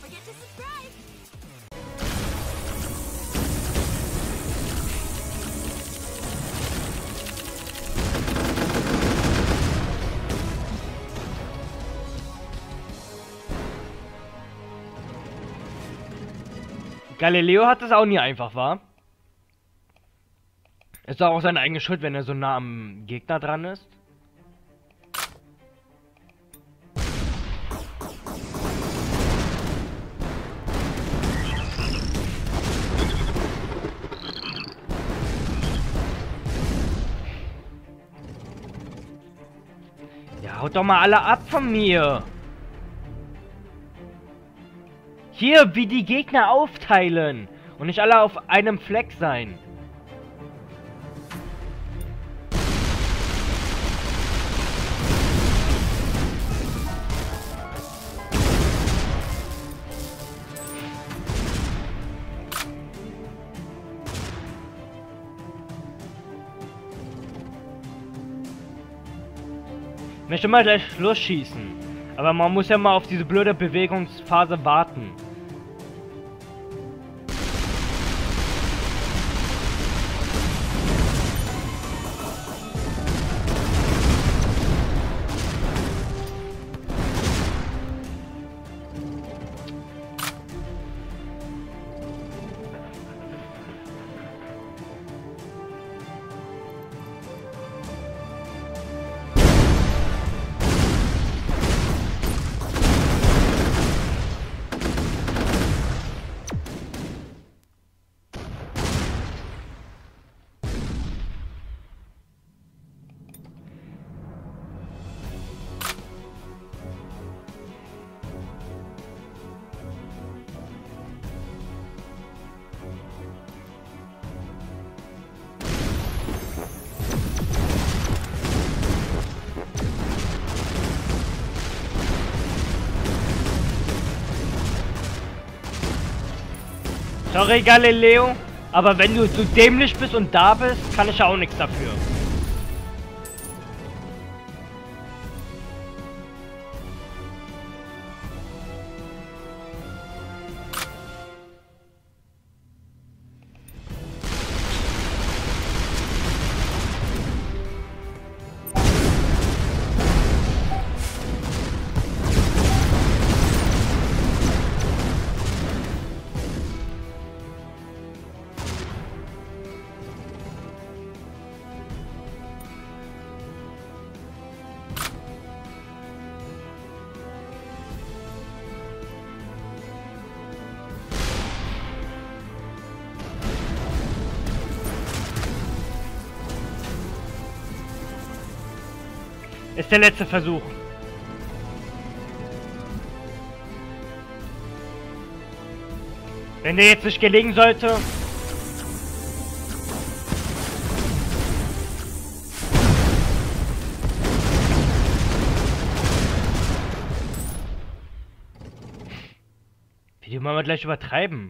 forget to subscribe. Galileo hat es auch nie einfach, war. Ist doch auch seine eigene Schuld, wenn er so nah am Gegner dran ist. Ja, haut doch mal alle ab von mir. Hier, wie die Gegner aufteilen. Und nicht alle auf einem Fleck sein. Ich möchte mal gleich Schluss schießen. Aber man muss ja mal auf diese blöde Bewegungsphase warten. Sorry, Galileo, aber wenn du so dämlich bist und da bist, kann ich ja auch nichts dafür. Ist der letzte Versuch. Wenn der jetzt nicht gelingen sollte. Wie die mal gleich übertreiben.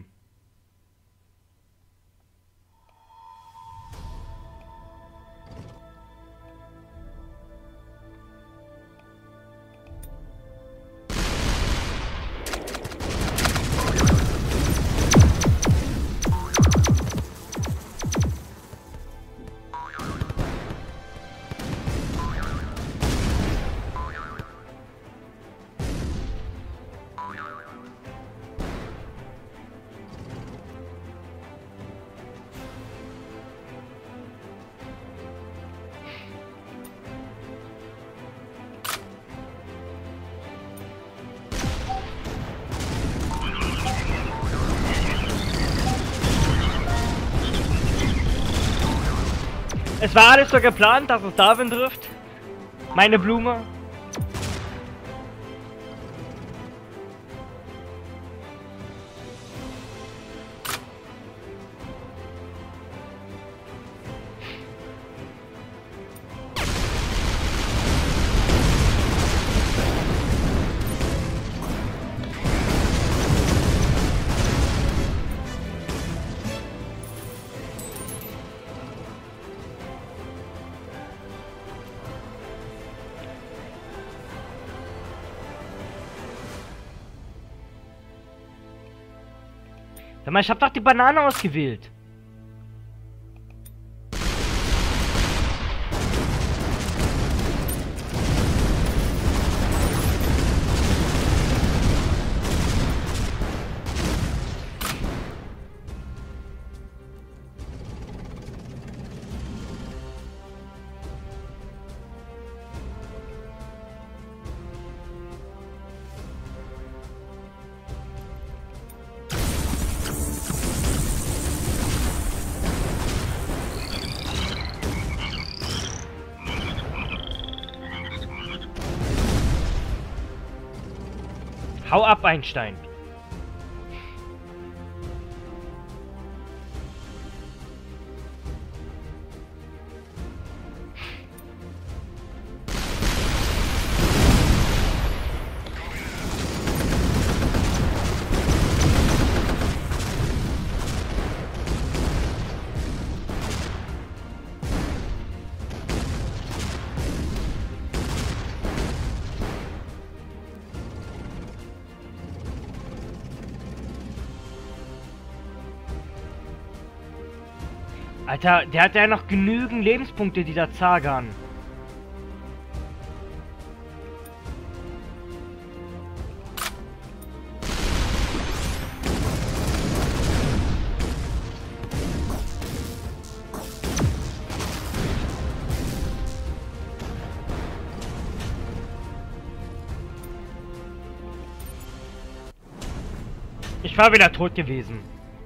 Es war alles so geplant, dass es Darwin trifft. Meine Blume. Sag mal, ich hab doch die Banane ausgewählt. Hau ab, Einstein. Alter, der hat ja noch genügend Lebenspunkte, dieser Zagan. Ich war wieder tot gewesen.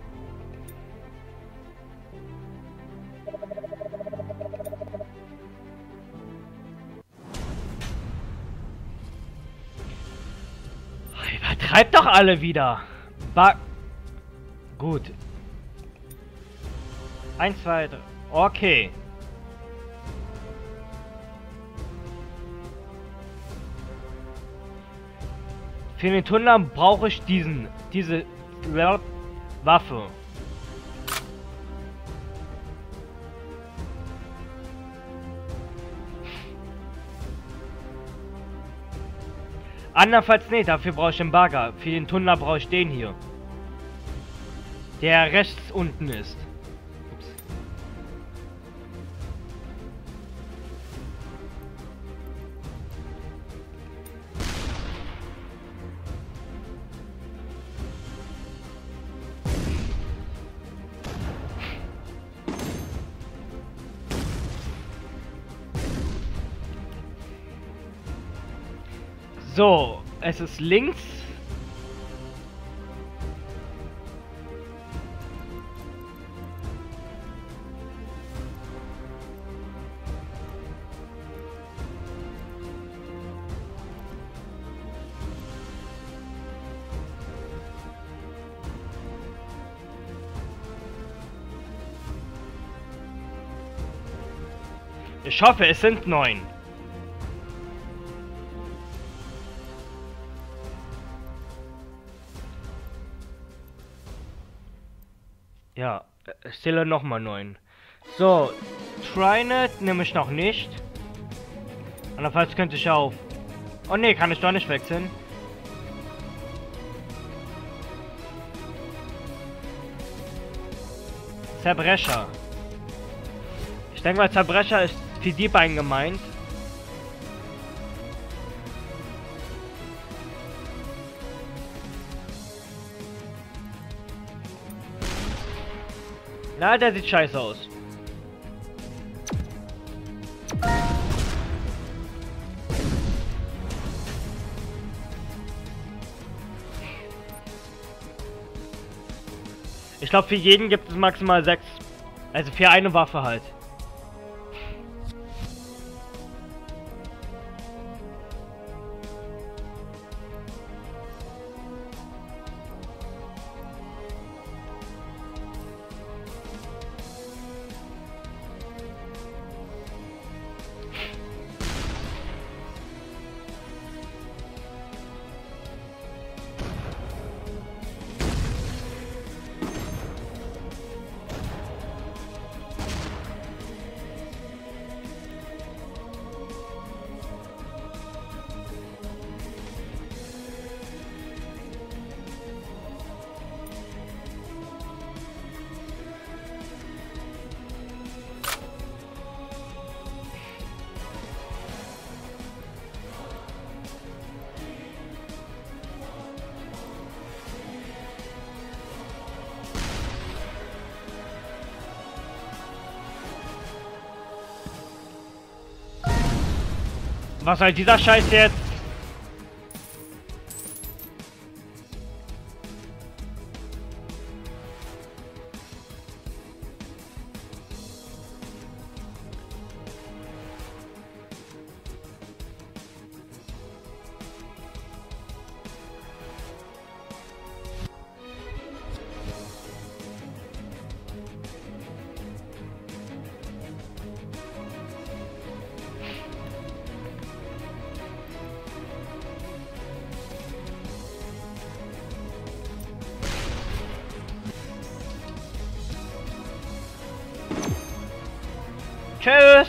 Übertreibt doch alle wieder. Gut. 1, 2, 3. Okay. Für den Tunnel brauche ich diese Waffe. Andernfalls nee, dafür brauche ich den Bagger. Für den Tunnel brauche ich den hier. Der rechts unten ist. Ups. So, es ist links. Ich hoffe, es sind 9. Ja, ich zähle nochmal 9. So, Trinet nehme ich noch nicht. Andernfalls könnte ich auf... Oh ne, kann ich doch nicht wechseln. Zerbrecher. Ich denke mal, Zerbrecher ist für die beiden gemeint. Na, der sieht scheiße aus. Ich glaube, für jeden gibt es maximal 6. Also für eine Waffe halt. Was soll dieser Scheiß jetzt? Tschüss!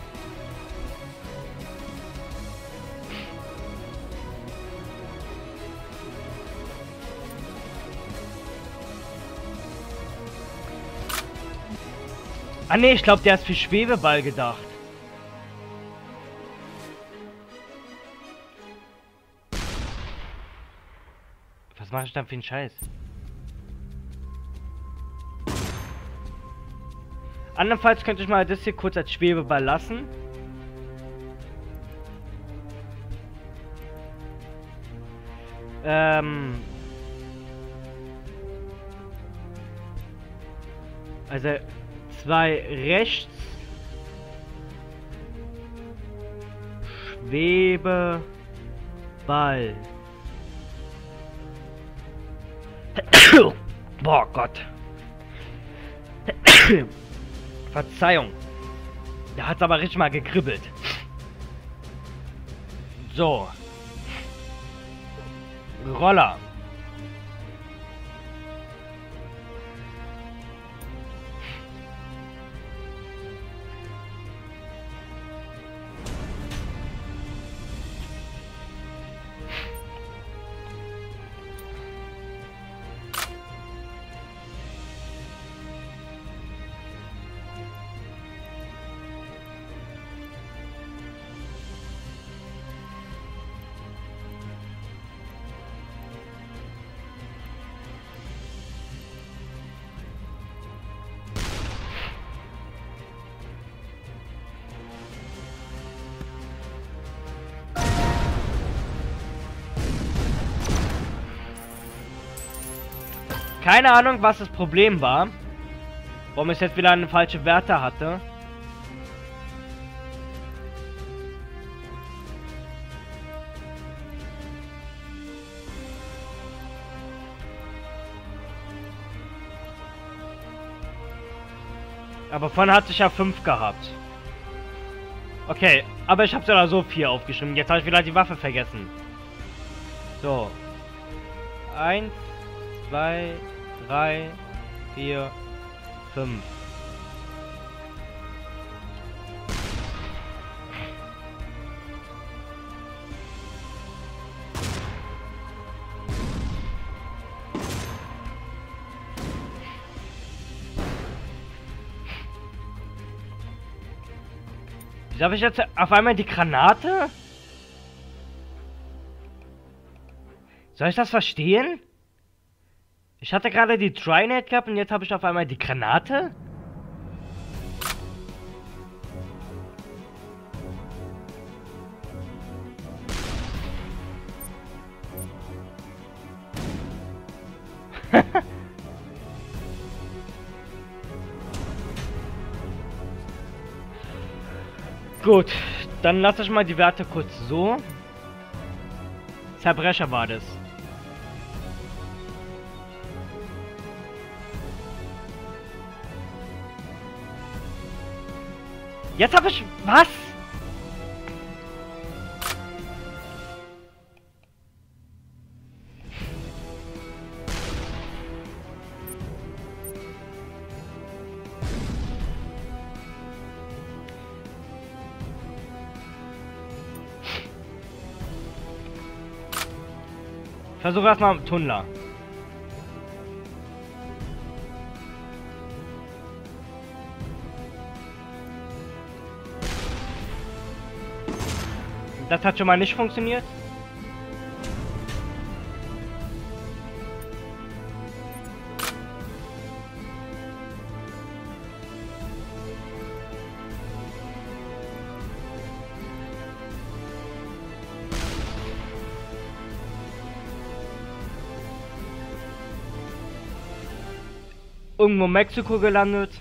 Ah ne, ich glaube, der ist für Schwebeball gedacht. Was mache ich dann für einen Scheiß? Andernfalls könnte ich mal das hier kurz als Schwebeball lassen. Also 2 rechts. Schwebeball. Boah Gott. Verzeihung. Da hat's aber richtig mal gekribbelt. So. Roller. Keine Ahnung, was das Problem war. Warum ich jetzt wieder eine falsche Werte hatte. Aber vorhin hatte ich ja 5 gehabt. Okay, aber ich habe ja so 4 aufgeschrieben. Jetzt habe ich wieder die Waffe vergessen. So. 1, 2, 3, 4, 5. Wieso habe ich jetzt auf einmal die Granate? Soll ich das verstehen? Ich hatte gerade die Trinet gehabt und jetzt habe ich auf einmal die Granate? Gut, dann lasse ich mal die Werte kurz so. Zerbrecher war das. Jetzt habe ich... Was? Versuche erstmal Tunnler. Das hat schon mal nicht funktioniert. irgendwo in Mexiko gelandet.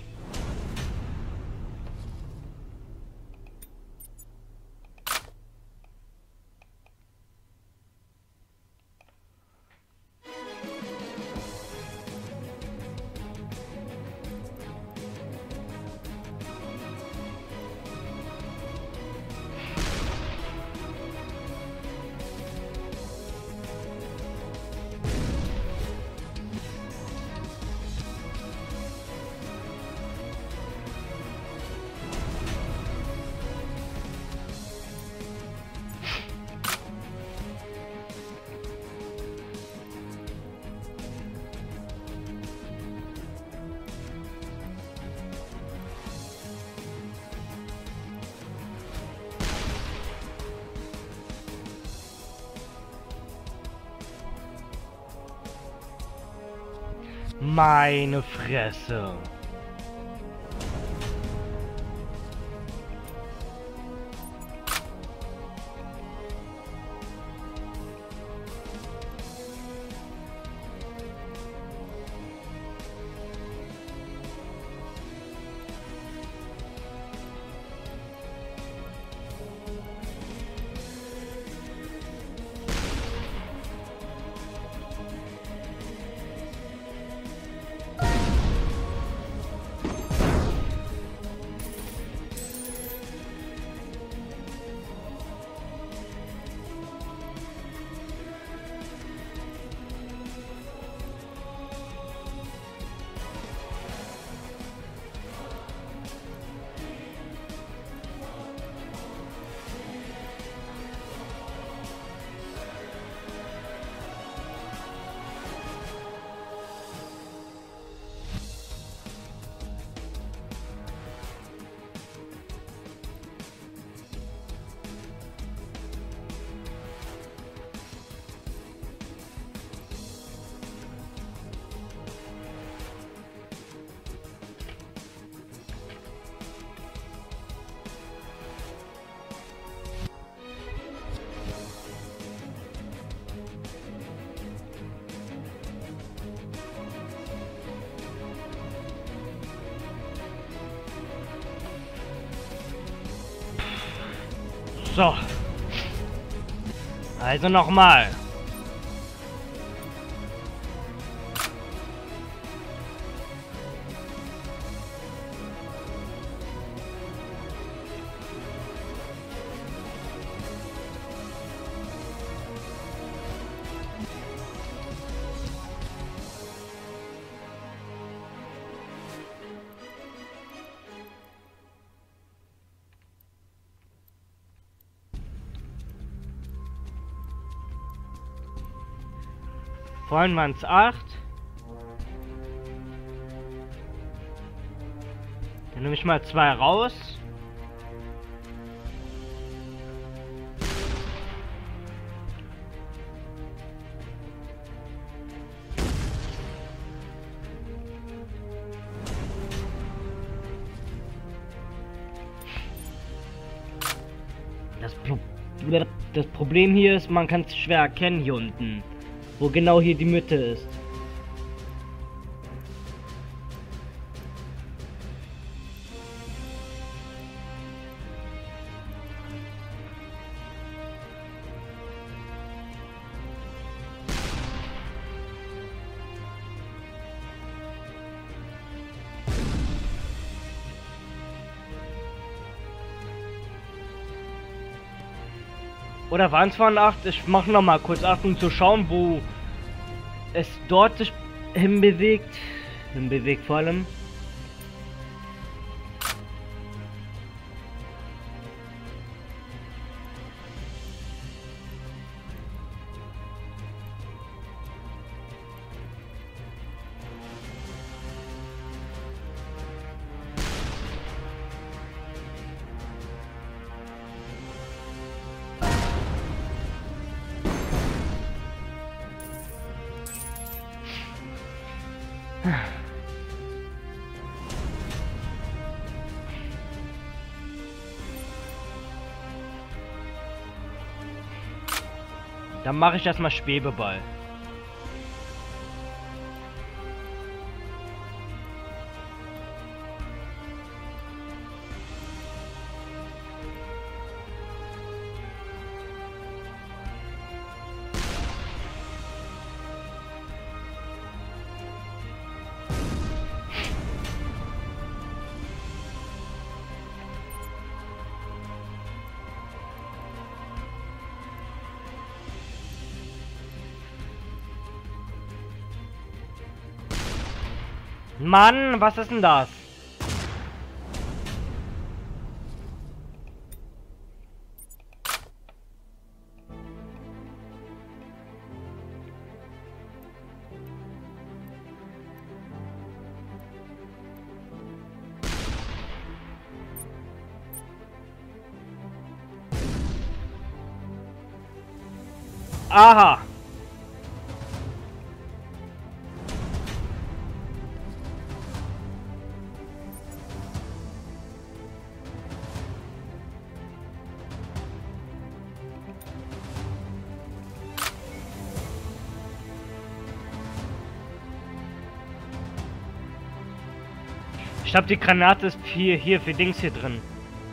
Meine Fresse. So. Also nochmal. Vorhin waren es 8. Dann nehme ich mal 2 raus. Das Problem hier ist, man kann es schwer erkennen hier unten, wo genau hier die Mitte ist. Oder waren es von 8? Ich mache noch mal kurz 8, um zu schauen, wo es dort sich hinbewegt. Hinbewegt vor allem. Dann mache ich erstmal Schwebeball. Mann, was ist denn das? Aha. Ich glaube, die Granate ist hier für Dings hier drin.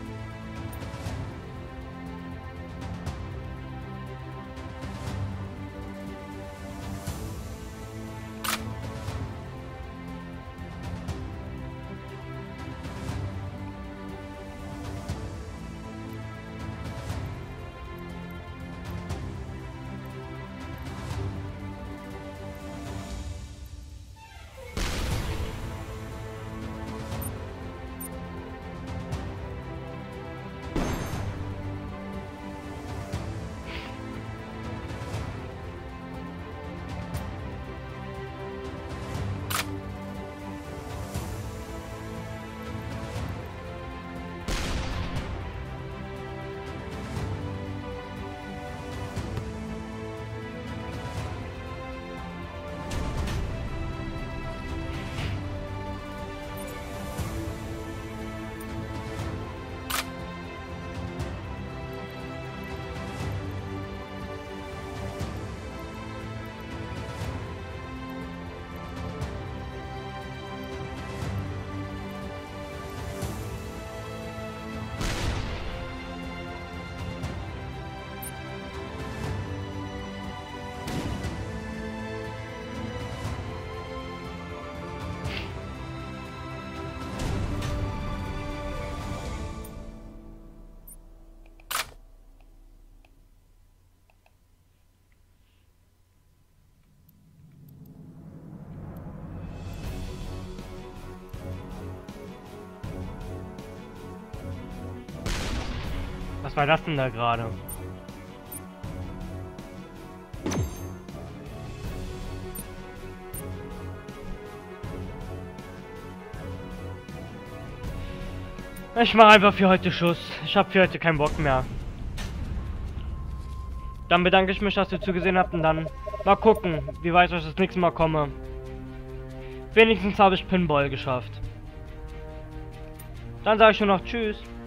Was war das denn da gerade? Ich mache einfach für heute Schluss. Ich habe für heute keinen Bock mehr. Dann bedanke ich mich, dass ihr zugesehen habt und dann mal gucken, wie weit ich das nächste Mal komme. Wenigstens habe ich Pinball geschafft. Dann sage ich nur noch Tschüss.